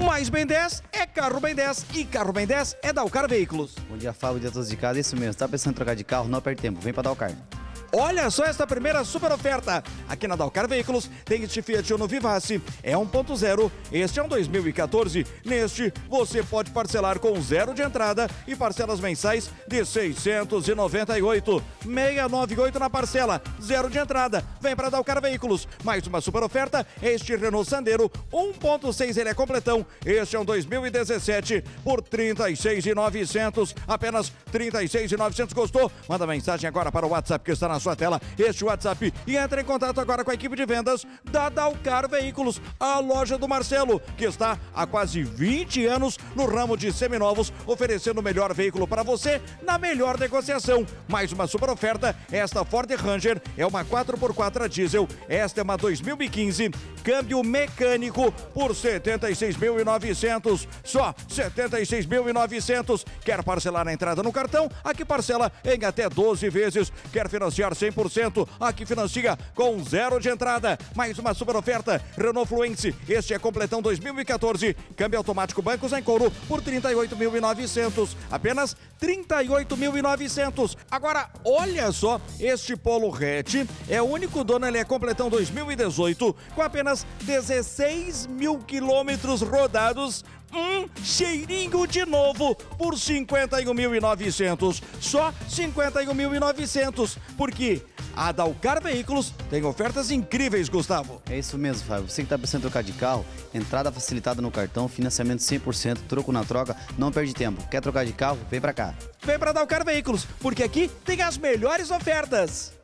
Mais Bem 10 é Carro Bem 10 e Carro Bem 10 é Dalcar Veículos. Bom dia, Fábio, dia todos de casa, isso mesmo. Tá pensando em trocar de carro? Não perde tempo, vem pra Dalcar. Olha só esta primeira super oferta. Aqui na Dalcar Veículos tem este Fiat Uno Vivace. É 1.0, este é um 2014. Neste, você pode parcelar com 0 de entrada e parcelas mensais de 698. 698 na parcela, 0 de entrada. Vem para Dalcar Veículos. Mais uma super oferta, este Renault Sandero 1.6, ele é completão. Este é um 2017 por 36.900. Apenas 36.900. Gostou? Manda mensagem agora para o WhatsApp que está na sua tela, este WhatsApp, e entre em contato agora com a equipe de vendas da Dalcar Veículos, a loja do Marcelo, que está há quase 20 anos no ramo de seminovos, oferecendo o melhor veículo para você na melhor negociação. Mais uma super oferta, esta Ford Ranger é uma 4x4 a diesel, esta é uma 2015, câmbio mecânico por 76.900, só 76.900. Quer parcelar a entrada no cartão? Aqui parcela em até 12 vezes. Quer financiar 100%? Aqui financia com 0 de entrada. Mais uma super oferta, Renault Fluence, este é completão 2014, câmbio automático bancos em couro por 38.900, apenas 38.900. Agora, olha só, este Polo Hatch é o único dono, ele é completão 2018, com apenas 16 mil quilômetros rodados, cheirinho de novo por 51.900, só 51.900, porque a Dalcar Veículos tem ofertas incríveis, Gustavo. É isso mesmo, Fábio. Você que tá pensando em trocar de carro, entrada facilitada no cartão, financiamento 100%, troco na troca, não perde tempo. Quer trocar de carro? Vem pra cá. Vem pra Dalcar Veículos, porque aqui tem as melhores ofertas.